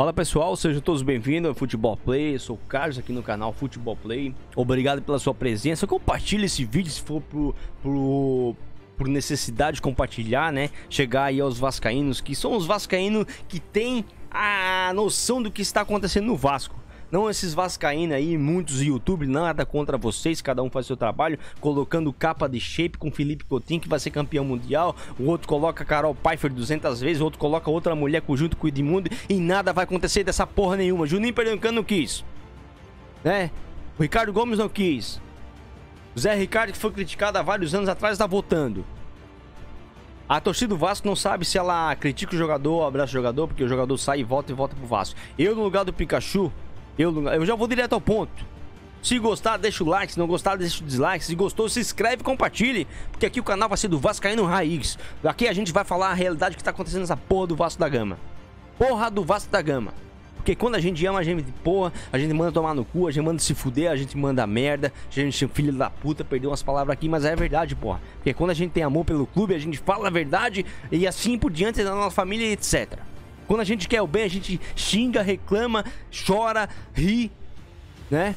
Fala pessoal, sejam todos bem-vindos ao Futebol Play. Eu sou o Carlos aqui no canal Futebol Play. Obrigado pela sua presença. Compartilhe esse vídeo se for por necessidade de compartilhar, né? Chegar aí aos vascaínos, que são os vascaínos que têm a noção do que está acontecendo no Vasco. Não esses vascaínos aí, muitos youtubers, nada contra vocês, cada um faz seu trabalho, colocando capa de shape com Felipe Coutinho, que vai ser campeão mundial, o outro coloca Carol Pfeiffer 200 vezes, o outro coloca outra mulher junto com o Edmundo, e nada vai acontecer dessa porra nenhuma. Juninho Pernambucano não quis, né? O Ricardo Gomes não quis. O Zé Ricardo, que foi criticado há vários anos atrás, está votando. A torcida do Vasco não sabe se ela critica o jogador ou abraça o jogador, porque o jogador sai e volta pro Vasco. Eu, no lugar do Pikachu, eu já vou direto ao ponto. Se gostar, deixa o like. Se não gostar, deixa o dislike. Se gostou, se inscreve e compartilhe. Porque aqui o canal vai ser do Vascaíno Raiz. Aqui a gente vai falar a realidade que tá acontecendo nessa porra do Vasco da Gama. Porra do Vasco da Gama. Porque quando a gente ama, a gente porra, a gente manda tomar no cu, a gente manda se fuder, a gente manda merda, a gente filho da puta, perdeu umas palavras aqui, mas é verdade, porra. Porque quando a gente tem amor pelo clube, a gente fala a verdade e assim por diante da nossa família, etc. Quando a gente quer o bem, a gente xinga, reclama, chora, ri, né?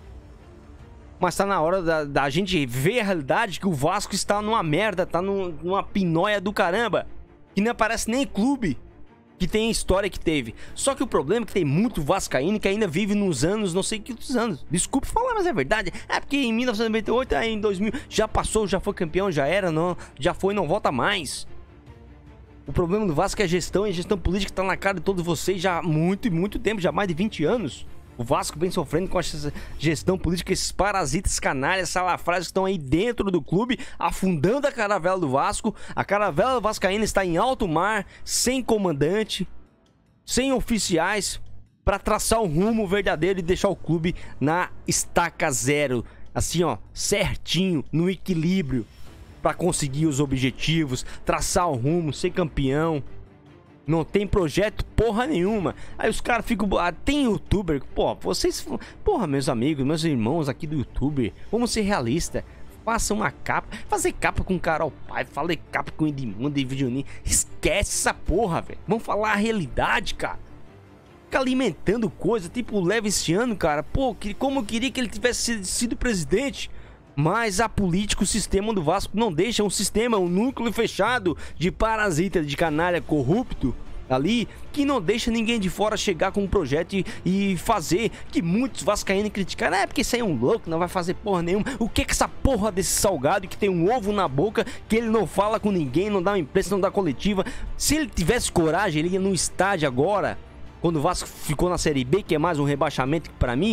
Mas tá na hora da gente ver a realidade que o Vasco está numa merda, tá numa pinóia do caramba. Que não aparece nem clube que tem a história que teve. Só que o problema é que tem muito vascaíno que ainda vive nos anos, não sei quantos anos. Desculpe falar, mas é verdade. É porque em 1998, aí em 2000, já passou, já foi campeão, já era, não, já foi, não volta mais. O problema do Vasco é a gestão, e a gestão política tá na cara de todos vocês já há muito tempo, já há mais de 20 anos. O Vasco vem sofrendo com essa gestão política, esses parasitas canalhas, salafrários que estão aí dentro do clube, afundando a caravela do Vasco. A caravela vascaína está em alto mar, sem comandante, sem oficiais, para traçar um rumo verdadeiro e deixar o clube na estaca zero. Assim, ó, certinho, no equilíbrio. Pra conseguir os objetivos, traçar o rumo, ser campeão. Não tem projeto porra nenhuma. Aí os caras ficam... tem youtuber... Pô, vocês... Porra, meus amigos, meus irmãos aqui do YouTube, vamos ser realistas. Faça uma capa. Fazer capa com Carol Pai, fazer capa com Edmundo e Juninho. Esquece essa porra, velho. Vamos falar a realidade, cara. Fica alimentando coisa, tipo o Leviciano, cara. Pô, como eu queria que ele tivesse sido presidente. Mas a política, o sistema do Vasco não deixa, um sistema, um núcleo fechado de parasita, de canalha corrupto ali, que não deixa ninguém de fora chegar com um projeto e fazer, que muitos vascaínos criticaram. É porque isso aí é um louco, não vai fazer porra nenhuma. O que é que essa porra desse salgado que tem um ovo na boca, que ele não fala com ninguém, não dá uma imprensa, não dá coletiva? Se ele tivesse coragem, ele ia no estádio agora, quando o Vasco ficou na Série B, que é mais um rebaixamento pra mim.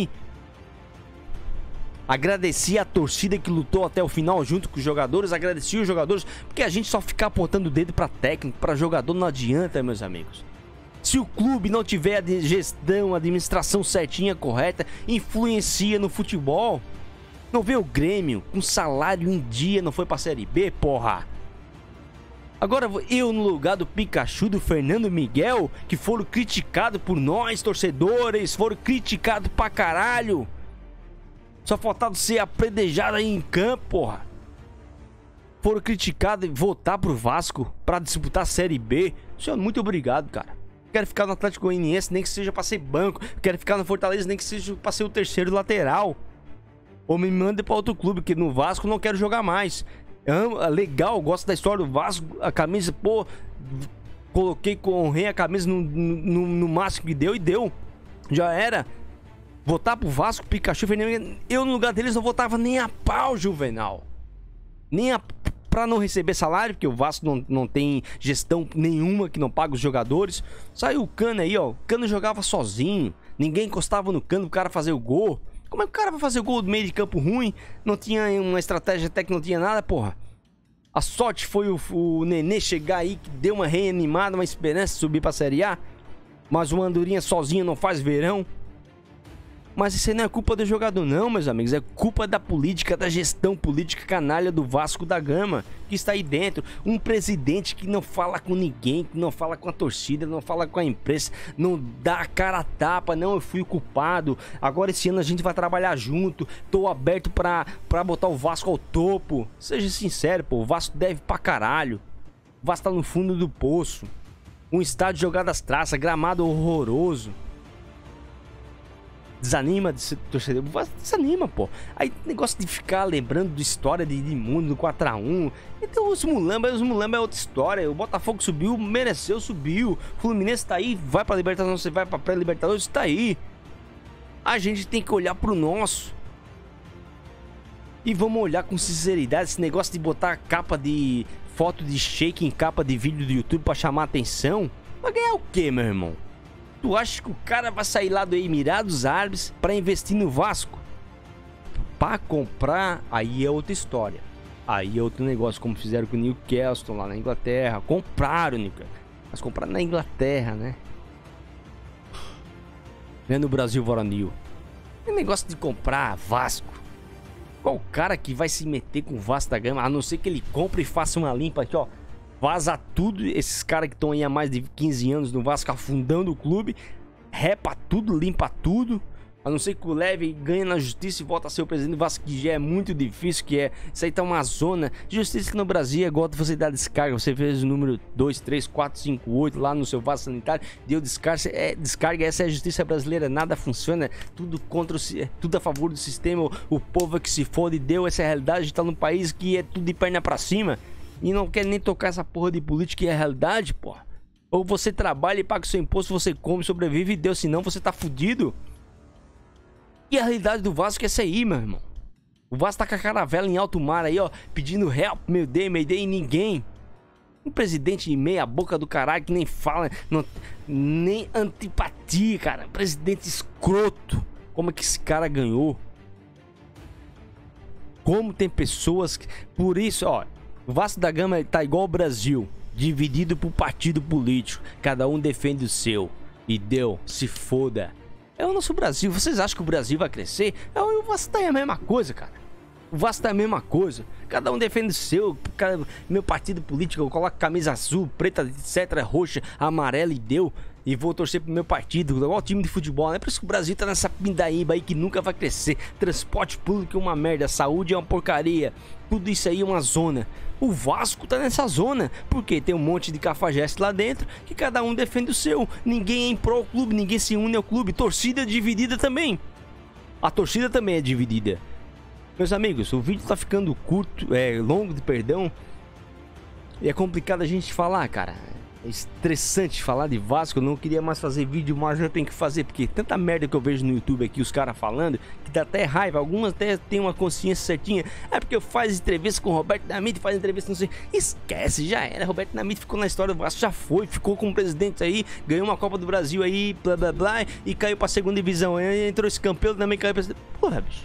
Agradeci a torcida que lutou até o final junto com os jogadores. Agradeci os jogadores, porque a gente só ficar apontando o dedo para técnico, para jogador não adianta, meus amigos. Se o clube não tiver a gestão, a administração certinha, correta, influencia no futebol. Não vê o Grêmio com salário em dia, não foi pra Série B, porra. Agora eu no lugar do Pikachu, do Fernando Miguel, que foram criticados por nós, torcedores, foram criticados pra caralho. Só faltava ser apredejado aí em campo, porra. Foram criticados e voltar pro Vasco pra disputar a Série B. Senhor, muito obrigado, cara. Quero ficar no Atlético Goianiense, nem que seja pra ser banco. Quero ficar no Fortaleza, nem que seja pra ser o terceiro lateral. Ou me mande pra outro clube, porque no Vasco não quero jogar mais. Legal, gosto da história do Vasco. A camisa, pô, coloquei, honrei a camisa no máximo que deu e deu. Já era. Votar pro Vasco, Pikachu, Fernando, eu no lugar deles não votava nem a pau, Juvenal. Nem pra não receber salário, porque o Vasco não tem gestão nenhuma, que não paga os jogadores. Saiu o Cano aí, ó. O Cano jogava sozinho. Ninguém encostava no Cano pro cara fazer o gol. Como é que o cara vai fazer o gol do meio de campo ruim? Não tinha uma estratégia até que não tinha nada, porra. A sorte foi o Nenê chegar aí, que deu uma reanimada, uma esperança de subir pra Série A. Mas o Andorinha sozinho não faz verão. Mas isso aí não é culpa do jogador não, meus amigos. É culpa da política, da gestão política canalha do Vasco da Gama, que está aí dentro. Um presidente que não fala com ninguém, que não fala com a torcida, não fala com a imprensa, não dá a cara a tapa. Não, eu fui o culpado. Agora esse ano a gente vai trabalhar junto. Tô aberto pra botar o Vasco ao topo. Seja sincero, pô. O Vasco deve pra caralho. O Vasco tá no fundo do poço. Um estádio jogado às traças, gramado horroroso. Desanima de ser torcedor. Desanima, pô. Aí negócio de ficar lembrando de história de mundo, do 4x1. Então os mulamba é outra história. O Botafogo subiu, mereceu, subiu. O Fluminense tá aí, vai pra Libertadores, você vai pra pré-Libertadores, tá aí. A gente tem que olhar pro nosso. E vamos olhar com sinceridade. Esse negócio de botar capa de foto de shake em capa de vídeo do YouTube pra chamar atenção. Vai ganhar o quê, meu irmão? Tu acha que o cara vai sair lá do Emirados Árabes pra investir no Vasco? Pra comprar, aí é outra história. Aí é outro negócio, como fizeram com o Newcastle lá na Inglaterra. Compraram o Newcastle. Mas compraram na Inglaterra, né? Não é no Brasil, Voronil. É negócio de comprar Vasco. Qual cara que vai se meter com o Vasco da Gama? A não ser que ele compre e faça uma limpa aqui, ó. Vaza tudo, esses caras que estão aí há mais de 15 anos no Vasco afundando o clube, repa tudo, limpa tudo. A não ser que o leve ganhe na justiça e volta a ser o presidente do Vasco, que já é muito difícil, que é... Isso aí tá uma zona. Justiça que no Brasil é igual você dar descarga. Você fez o número 2, 3, 4, 5, 8 lá no seu vaso sanitário, deu descarga, descarga, essa é a justiça brasileira, nada funciona, tudo contra tudo a favor do sistema, o povo é que se fode, deu essa realidade, a gente tá num país que é tudo de perna pra cima. E não quer nem tocar essa porra de política, que é a realidade, porra. Ou você trabalha e paga o seu imposto, você come, sobrevive e deu, senão você tá fudido. E a realidade do Vasco é essa aí, meu irmão. O Vasco tá com a caravela em alto mar aí, ó, pedindo help, meu Deus, e ninguém. Um presidente meia boca do caralho que nem fala, não, nem antipatia, cara. Presidente escroto. Como é que esse cara ganhou? Como tem pessoas que... Por isso, ó... O Vasco da Gama tá igual o Brasil, dividido por partido político. Cada um defende o seu. E deu, se foda. É o nosso Brasil. Vocês acham que o Brasil vai crescer? O Vasco tá aí a mesma coisa, cara. O Vasco tá a mesma coisa. Cada um defende o seu. Meu partido político, eu coloco camisa azul, preta, etc, roxa, amarela e deu. E vou torcer pro meu partido, igual time de futebol. É por isso que o Brasil tá nessa pindaíba aí que nunca vai crescer. Transporte público é uma merda, saúde é uma porcaria. Tudo isso aí é uma zona. O Vasco tá nessa zona, porque tem um monte de cafajeste lá dentro, que cada um defende o seu. Ninguém é em pró ao clube, ninguém se une ao clube. Torcida dividida também. A torcida também é dividida. Meus amigos, o vídeo tá ficando curto, longo, perdão. E é complicado a gente falar, cara. É estressante falar de Vasco. Eu não queria mais fazer vídeo, mas eu tenho que fazer, porque tanta merda que eu vejo no YouTube aqui, os caras falando, que dá até raiva. Algumas até tem uma consciência certinha. É porque eu faço entrevista com o Roberto Dinamite, faz entrevista, não sei. Esquece, já era. Roberto Dinamite ficou na história do Vasco, já foi, ficou como presidente aí, ganhou uma Copa do Brasil aí, blá blá blá, e caiu pra segunda divisão. Aí entrou esse campeão, também caiu pra... Porra, bicho.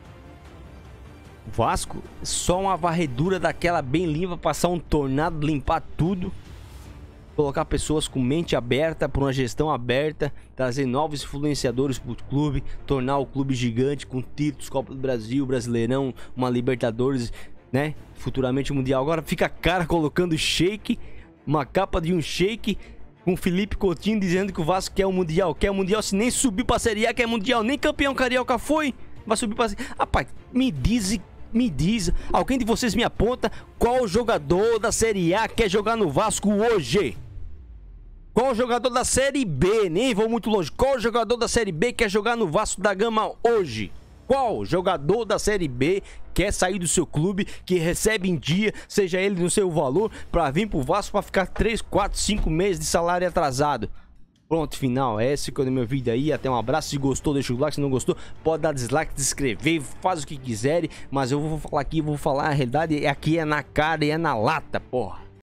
Vasco, só uma varredura daquela bem limpa, passar um tornado, limpar tudo. Colocar pessoas com mente aberta, para uma gestão aberta, trazer novos influenciadores para o clube, tornar o clube gigante com títulos, Copa do Brasil, Brasileirão, uma Libertadores, né? Futuramente Mundial. Agora fica a cara colocando shake, uma capa de um shake, com Felipe Coutinho dizendo que o Vasco quer o Mundial. Quer o Mundial, se nem subir para a Série A, quer Mundial, nem campeão carioca foi, vai subir para a Série A. Rapaz, me diz, alguém de vocês me aponta qual jogador da Série A quer jogar no Vasco hoje? Qual jogador da Série B? Nem vou muito longe. Qual jogador da Série B quer jogar no Vasco da Gama hoje? Qual jogador da Série B quer sair do seu clube, que recebe em dia, seja ele no seu valor, para vir pro Vasco para ficar 3, 4, 5 meses de salário atrasado? Pronto, final. Esse que é o meu vídeo aí. Até um abraço. Se gostou, deixa o like. Se não gostou, pode dar dislike, se inscrever, faz o que quiserem. Mas eu vou falar aqui, vou falar a realidade. Aqui é na cara e é na lata, porra.